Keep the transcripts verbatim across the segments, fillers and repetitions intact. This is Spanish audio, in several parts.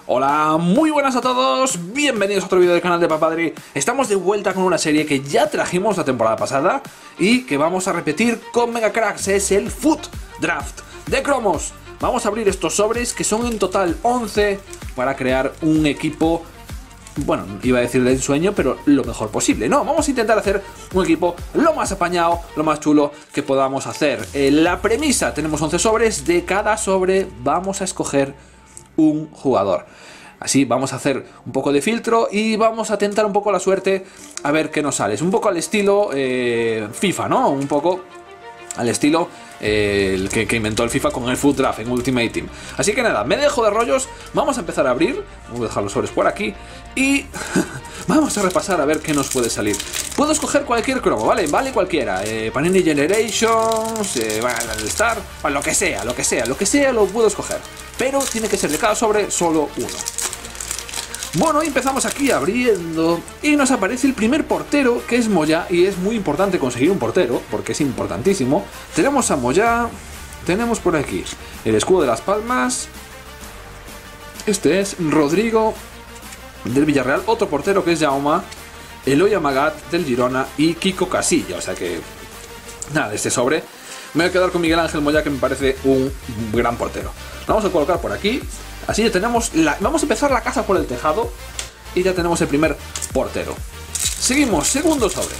Hola, muy buenas a todos, bienvenidos a otro vídeo del canal de Papadri. Estamos de vuelta con una serie que ya trajimos la temporada pasada y que vamos a repetir con Mega Cracks, es el Foot Draft de cromos. Vamos a abrir estos sobres que son en total once para crear un equipo, bueno, iba a decir de ensueño, pero lo mejor posible. No, vamos a intentar hacer un equipo lo más apañado, lo más chulo que podamos hacer. Eh, la premisa, tenemos once sobres, de cada sobre vamos a escoger un jugador. Así vamos a hacer un poco de filtro y vamos a tentar un poco la suerte a ver qué nos sale. Es un poco al estilo eh, FIFA, ¿no? Un poco al estilo eh, el que, que inventó el FIFA con el Foot Draft en Ultimate Team. Así que nada, me dejo de rollos, vamos a empezar a abrir. Voy a dejar los sobres por aquí y vamos a repasar a ver qué nos puede salir. Puedo escoger cualquier cromo, ¿vale? Vale cualquiera, eh, Panini Generations, eh, el Star, lo que sea, lo que sea, lo que sea lo puedo escoger. Pero tiene que ser de cada sobre solo uno. Bueno, empezamos aquí abriendo y nos aparece el primer portero, que es Moyá, y es muy importante conseguir un portero, porque es importantísimo. Tenemos a Moyá, tenemos por aquí el escudo de Las Palmas, este es Rodrigo del Villarreal, otro portero que es Jaume, Eloy Amagat del Girona y Kiko Casilla, o sea que nada, de este sobre me voy a quedar con Miguel Ángel Moyá, que me parece un gran portero. Vamos a colocar por aquí. Así ya tenemos la... Vamos a empezar la casa por el tejado y ya tenemos el primer portero. Seguimos, segundo sobre.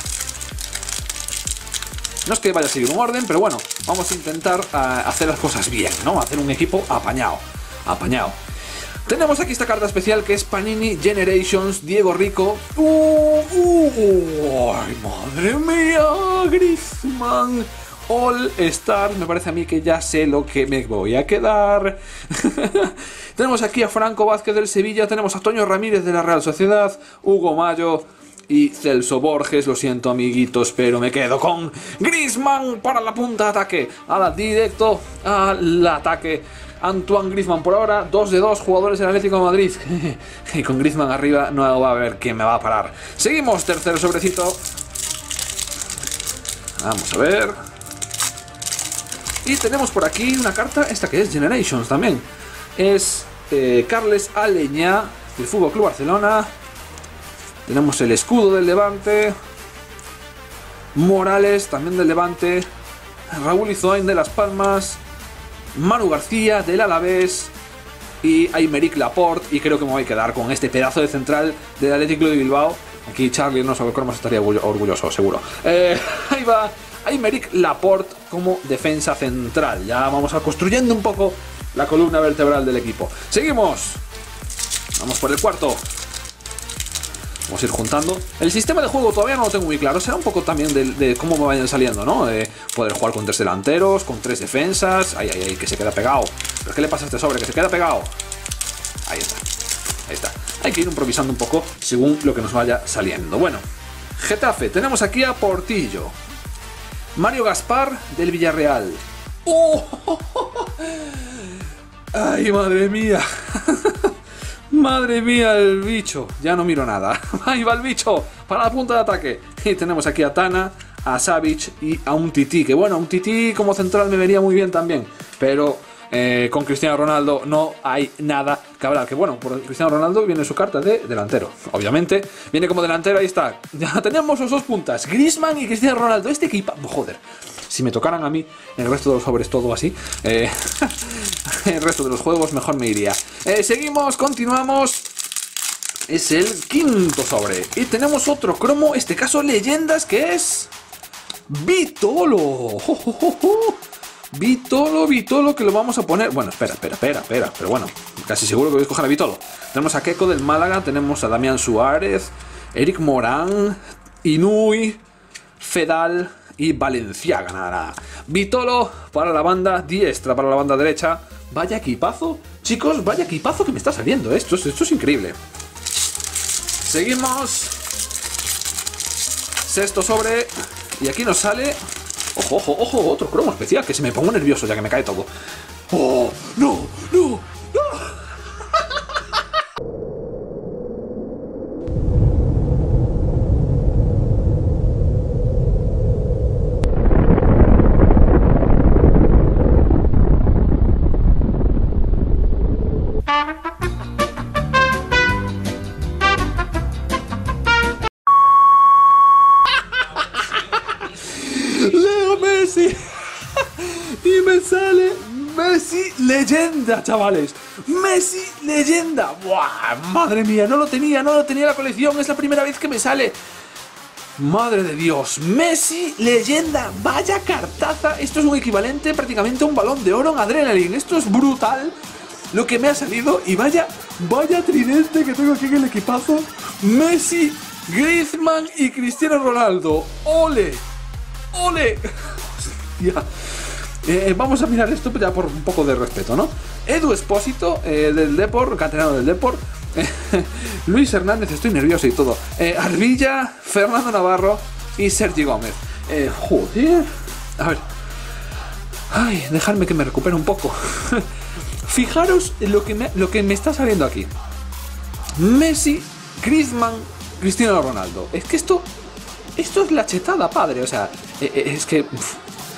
No es que vaya a seguir un orden, pero bueno, vamos a intentar uh, hacer las cosas bien, ¿no? Hacer un equipo apañado, apañado. Tenemos aquí esta carta especial que es Panini Generations, Diego Rico. ¡Uh! uh ¡Ay, madre mía! Griezmann All Star, me parece a mí que ya sé lo que me voy a quedar. Tenemos aquí a Franco Vázquez del Sevilla, tenemos a Toño Ramírez de la Real Sociedad, Hugo Mayo y Celso Borges. Lo siento, amiguitos, pero me quedo con Griezmann para la punta de ataque, a la directo al ataque. Antoine Griezmann por ahora, dos de dos jugadores del Atlético de Madrid. Y con Griezmann arriba no va a haber quién me va a parar. Seguimos, tercer sobrecito. Vamos a ver. Y tenemos por aquí una carta, esta que es Generations también. Es eh, Carles Aleñá del Fútbol Club Barcelona. Tenemos el escudo del Levante. Morales también del Levante. Raúl Izoain de Las Palmas. Manu García del Alavés. Y Aymeric Laporte. Y creo que me voy a quedar con este pedazo de central del Atlético de Bilbao. Aquí Charlie no sabe cómo estaría orgulloso, seguro. Eh, ahí va Aymeric Laporte como defensa central. Ya vamos a construyendo un poco la columna vertebral del equipo. Seguimos. Vamos por el cuarto. Vamos a ir juntando. El sistema de juego todavía no lo tengo muy claro. Será un poco también de, de cómo me vayan saliendo, ¿no? De poder jugar con tres delanteros, con tres defensas. Ay, ay, ay, que se queda pegado. ¿Pero qué le pasa a este sobre? Que se queda pegado. Ahí está. Ahí está. Hay que ir improvisando un poco según lo que nos vaya saliendo. Bueno, Getafe. Tenemos aquí a Portillo. Mario Gaspar del Villarreal. ¡Oh! ¡Ay, madre mía! ¡Madre mía, el bicho! Ya no miro nada. ¡Ahí va el bicho! Para la punta de ataque. Y tenemos aquí a Tana, a Savic y a un Tití. Que bueno, un Tití como central me vería muy bien también. Pero eh, con Cristiano Ronaldo no hay nada que hablar. Que bueno, por Cristiano Ronaldo viene su carta de delantero. Obviamente, viene como delantero, ahí está. Ya tenemos los dos puntas. Griezmann y Cristiano Ronaldo. Este equipo... Joder. Si me tocaran a mí el resto de los sobres todo así, eh, el resto de los juegos mejor me iría. Eh, seguimos, continuamos. Es el quinto sobre. Y tenemos otro cromo, este caso leyendas, que es Vitolo. Oh, oh, oh, oh. Vitolo, Vitolo, que lo vamos a poner... Bueno, espera, espera, espera, espera. Pero bueno, casi seguro que voy a escoger a Vitolo. Tenemos a Keco del Málaga, tenemos a Damián Suárez, Eric Morán, Inui, Fedal y Valenciaga. Nada, nada. Vitolo para la banda diestra, para la banda derecha. Vaya equipazo, chicos, vaya equipazo que me está saliendo. Esto es, esto es increíble. Seguimos. Sexto sobre. Y aquí nos sale... Ojo, ojo, ojo, otro cromo especial, que se me pongo nervioso ya que me cae todo. ¡Oh! ¡No! ¡No! ¡No! leyenda, chavales. Messi leyenda. Buah, madre mía, no lo tenía, no lo tenía la colección. Es la primera vez que me sale. Madre de Dios, Messi leyenda. Vaya cartaza. Esto es un equivalente prácticamente a un balón de oro en Adrenaline. Esto es brutal lo que me ha salido. Y vaya, vaya tridente que tengo aquí en el equipazo. Messi, Griezmann y Cristiano Ronaldo. ¡Ole! ¡Ole! Hostia. Eh, vamos a mirar esto ya por un poco de respeto, ¿no? Edu Espósito, eh, del Depor, canterano del Depor. Eh, Luis Hernández, estoy nervioso y todo. Eh, Arbilla, Fernando Navarro y Sergi Gómez. Eh, joder. A ver. Ay, dejadme que me recupere un poco. Fijaros en lo que, me, lo que me está saliendo aquí. Messi, Griezmann, Cristiano Ronaldo. Es que esto... Esto es la chetada, padre. O sea, eh, eh, es que... Uf,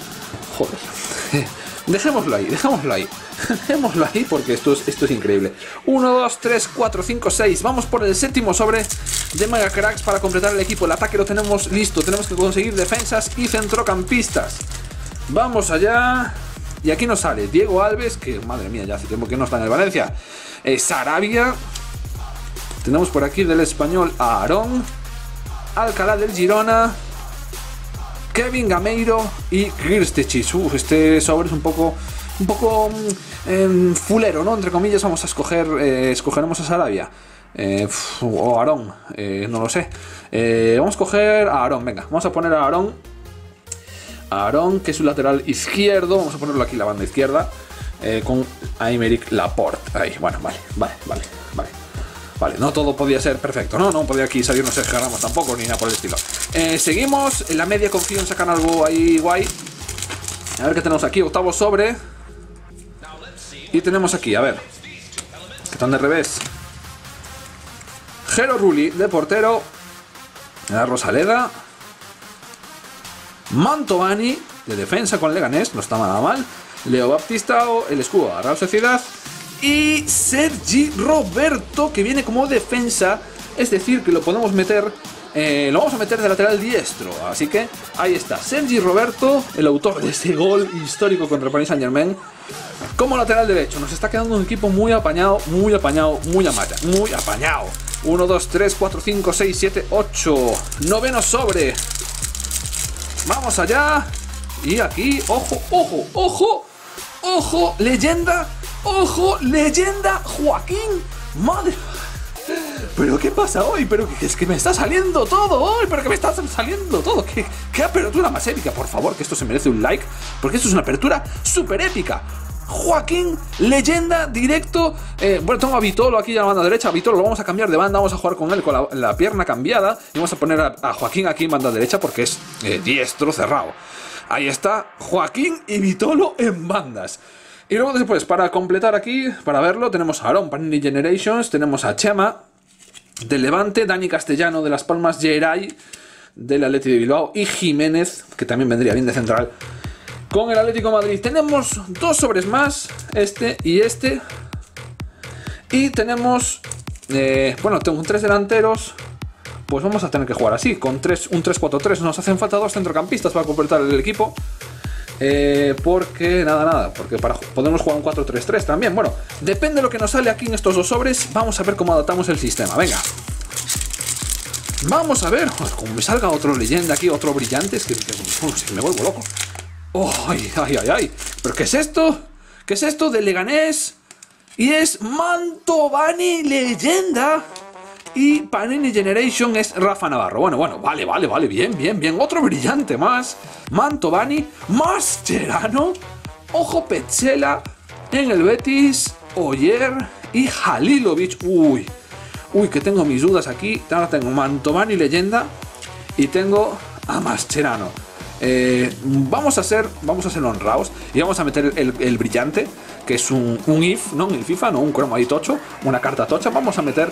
joder. Dejémoslo ahí, dejémoslo ahí. Dejémoslo ahí porque esto es, esto es increíble. uno, dos, tres, cuatro, cinco, seis. Vamos por el séptimo sobre de Mega Cracks para completar el equipo. El ataque lo tenemos listo. Tenemos que conseguir defensas y centrocampistas. Vamos allá. Y aquí nos sale Diego Alves, que madre mía, ya hace tiempo que no está en el Valencia. eh, Sarabia. Tenemos por aquí del Español a Aarón, Alcalá del Girona, Kevin Gameiro y Kirstechis. Uf, este sobre es un poco un poco eh, fulero, ¿no? Entre comillas. Vamos a escoger, eh, escogeremos a Sarabia eh, o Aarón, eh, no lo sé. eh, Vamos a escoger a Aarón, venga, vamos a poner a Aarón. Aarón, que es un lateral izquierdo. Vamos a ponerlo aquí, la banda izquierda, eh, con Aymeric Laporte. Ahí, bueno, vale, vale, vale, vale. Vale, no todo podía ser perfecto, ¿no? No podía aquí salirnos Sergio Ramos tampoco, ni nada por el estilo. Eh, seguimos, en la media confío en sacar algo ahí guay. A ver qué tenemos aquí, octavo sobre. Y tenemos aquí, a ver, que están de revés. Jero Rulli de portero. La Rosaleda. Mantovani de defensa con Leganés, no está nada mal. Leo Baptistao, el escudo a Real Sociedad. Y Sergi Roberto, que viene como defensa, es decir, que lo podemos meter, eh, lo vamos a meter de lateral diestro. Así que ahí está, Sergi Roberto, el autor de este gol histórico contra el Paris Saint Germain, como lateral derecho. Nos está quedando un equipo muy apañado, muy apañado, muy amaya, muy apañado. uno, dos, tres, cuatro, cinco, seis, siete, ocho. Noveno sobre. Vamos allá. Y aquí, ojo, ojo, ojo, ojo, leyenda. ¡Ojo! ¡Leyenda! ¡Joaquín! ¡Madre! ¿Pero qué pasa hoy? ¿Pero qué es que me está saliendo todo hoy? ¿Pero que me está saliendo todo? ¿Qué, qué apertura más épica? Por favor, que esto se merece un like, porque esto es una apertura súper épica. Joaquín, leyenda, directo. eh, Bueno, tengo a Vitolo aquí a la banda derecha. A Vitolo lo vamos a cambiar de banda. Vamos a jugar con él con la, la pierna cambiada. Y vamos a poner a, a Joaquín aquí en banda derecha porque es eh, diestro cerrado. Ahí está Joaquín y Vitolo en bandas. Y luego después, para completar aquí, para verlo, tenemos a Aarón, Panini Generations, tenemos a Chema, del Levante, Dani Castellano, de Las Palmas, Geray, del Atleti de Bilbao, y Jiménez, que también vendría bien de central, con el Atlético de Madrid. Tenemos dos sobres más, este y este, y tenemos, eh, bueno, tengo tres delanteros. Pues vamos a tener que jugar así, con tres, un tres cuatro tres. Nos hacen falta dos centrocampistas para completar el equipo. Eh, porque, nada, nada, porque para, podemos jugar un cuatro tres tres también. Bueno, depende de lo que nos sale aquí en estos dos sobres. Vamos a ver cómo adaptamos el sistema, venga. Vamos a ver, como me salga otro leyenda aquí, otro brillante. Es que, que, que me vuelvo loco. Oh, ay, ay, ay, ay. ¿Pero qué es esto? ¿Qué es esto de Leganés? Y es Mantovani leyenda. Y Panini Generation es Rafa Navarro. Bueno, bueno, vale, vale, vale, bien, bien, bien. Otro brillante más. Mantovani, Mascherano, Ojo Petzela en el Betis, Oyer y Halilovic. Uy, uy, que tengo mis dudas aquí. Ahora tengo Mantovani leyenda y tengo a Mascherano. Eh, vamos a hacer, vamos a ser honrados y vamos a meter el, el brillante, que es un, un if, no un FIFA, no un cromo ahí tocho, una carta tocha. Vamos a meter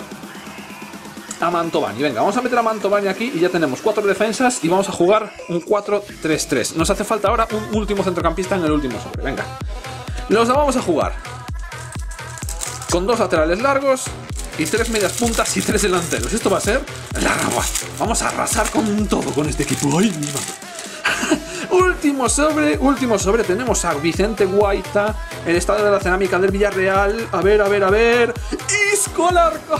a Mantovani, venga, vamos a meter a Mantovani aquí y ya tenemos cuatro defensas y vamos a jugar un cuatro tres tres. Nos hace falta ahora un último centrocampista en el último sobre, venga. Los vamos a jugar con dos laterales largos y tres medias puntas y tres delanteros. Esto va a ser la rama. Vamos a arrasar con todo con este equipo. ¡Ay, mi madre! último sobre, último sobre. Tenemos a Vicente Guaita, el estado de la cerámica del Villarreal. A ver, a ver, a ver. Isco Alarcón.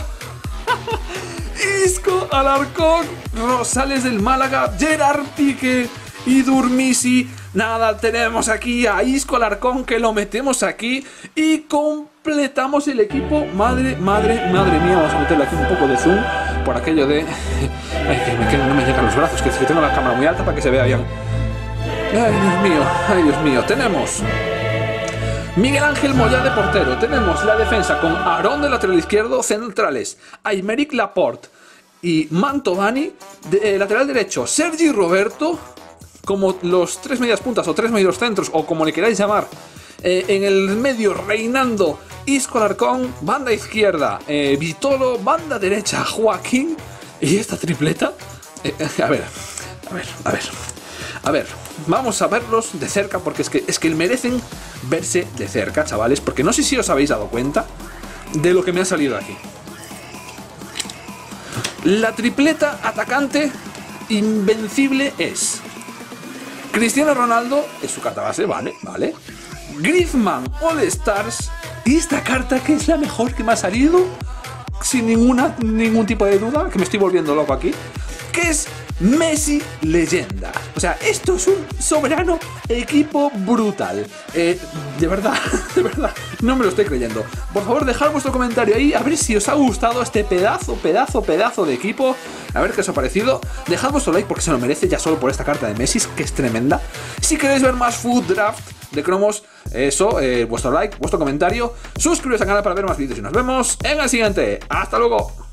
Isco Alarcón. Rosales del Málaga. Gerard Piqué y Durmisi. Nada, tenemos aquí a Isco Alarcón, que lo metemos aquí y completamos el equipo. Madre, madre, madre mía. Vamos a meterle aquí un poco de zoom por aquello de... Ay, que, me, que no me llegan los brazos, que, que tengo la cámara muy alta para que se vea bien. Ay, Dios mío, ay, Dios mío. Tenemos Miguel Ángel Moyá de portero. Tenemos la defensa con Aarón de lateral izquierdo, centrales Aymeric Laporte y Mantovani. De, eh, lateral derecho, Sergi Roberto, como los tres medias puntas o tres medios centros, o como le queráis llamar. Eh, en el medio, reinando, Isco Alarcón. Banda izquierda, eh, Vitolo. Banda derecha, Joaquín. Y esta tripleta, eh, a ver, a ver, a ver, a ver, vamos a verlos de cerca, porque es que, es que merecen verse de cerca, chavales, porque no sé si os habéis dado cuenta de lo que me ha salido aquí. La tripleta atacante invencible es Cristiano Ronaldo, es su carta base, vale, vale. Griezmann All Stars, y esta carta que es la mejor que me ha salido, sin ninguna, ningún tipo de duda, que me estoy volviendo loco aquí, que es Messi Leyenda. O sea, esto es un soberano equipo brutal. Eh, de verdad, de verdad, no me lo estoy creyendo. Por favor, dejad vuestro comentario ahí, a ver si os ha gustado este pedazo, pedazo, pedazo de equipo. A ver qué os ha parecido. Dejad vuestro like porque se lo merece ya solo por esta carta de Messi, que es tremenda. Si queréis ver más Food Draft de cromos, eso, eh, vuestro like, vuestro comentario, suscribiros al canal para ver más vídeos y nos vemos en el siguiente. ¡Hasta luego!